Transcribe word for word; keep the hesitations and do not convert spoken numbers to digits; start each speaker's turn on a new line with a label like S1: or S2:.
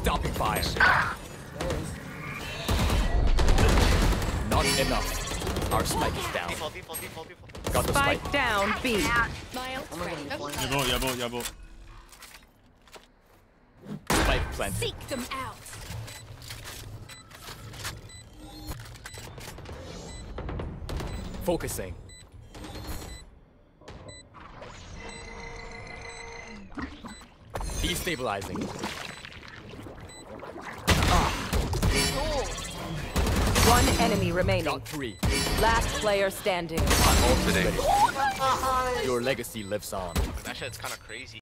S1: Stopping fire. Not enough. Our spike is down.
S2: Default, default, default, default.
S1: Got the spike.
S3: Spike down B.
S4: Yabo, yabo, yabo.
S1: Spike planted.
S5: Seek them out.
S1: Focusing. Destabilizing.
S3: One enemy remaining.
S1: Got three.
S3: Last player standing.
S1: I'm all today. Your legacy lives on.
S2: That shit's kind of crazy.